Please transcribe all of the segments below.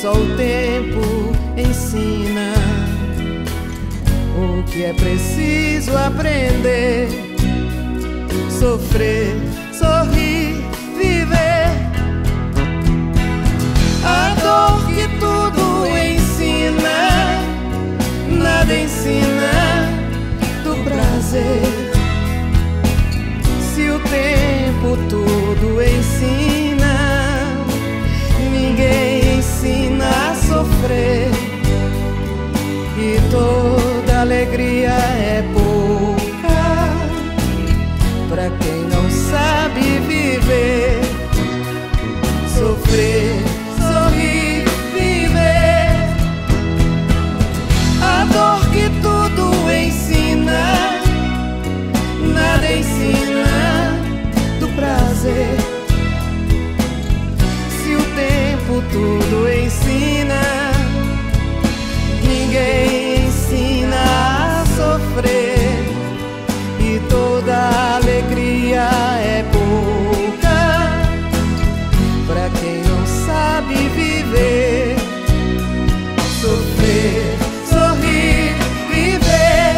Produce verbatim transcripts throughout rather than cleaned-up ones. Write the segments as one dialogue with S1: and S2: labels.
S1: só o tempo ensina o que é preciso aprender, sofrer, sorrir, viver. A dor que tudo ensina, nada ensina do prazer. Se o tempo tudo ensina, ninguém ensina a sofrer. E toda alegria é pouca pra quem não sabe viver, sofrer, sorrir, viver. A dor que tudo ensina, nada ensina do prazer. Se o tempo tudo ensina, ninguém ensina a sofrer. E toda alegria é pouca pra quem não sabe viver, sofrer, sorrir, viver.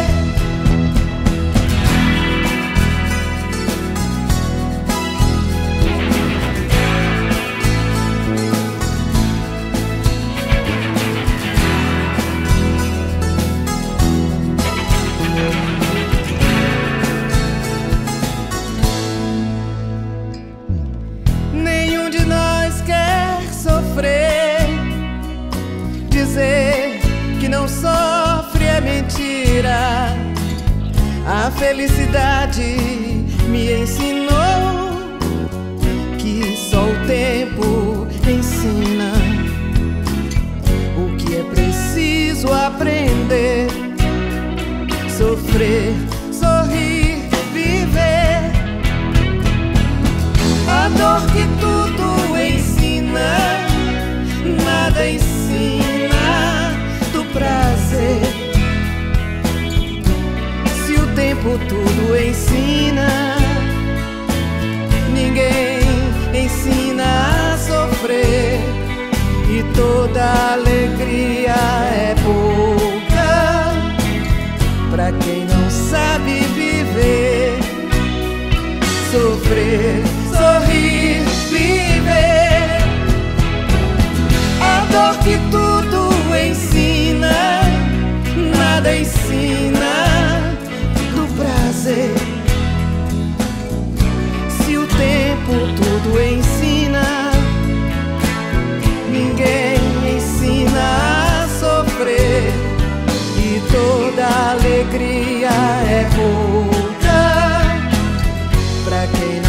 S1: Nenhum de nós quer sofrer. Dizer que não sofre é mentira. A felicidade me ensinou que só o tempo ensina o que é preciso aprender, sofrer, sorrir, viver. A dor que tudo ensina, nada ensina do prazer. Se o tempo tudo ensina, ninguém ensina a sofrer. E toda alegria é pouca pra quem não sabe viver, sofrer, sorrir, viver. A dor que tudo ensina, nada ensina do prazer. Se o tempo tudo ensina, ninguém ensina a sofrer. E toda alegria é pouca pra quem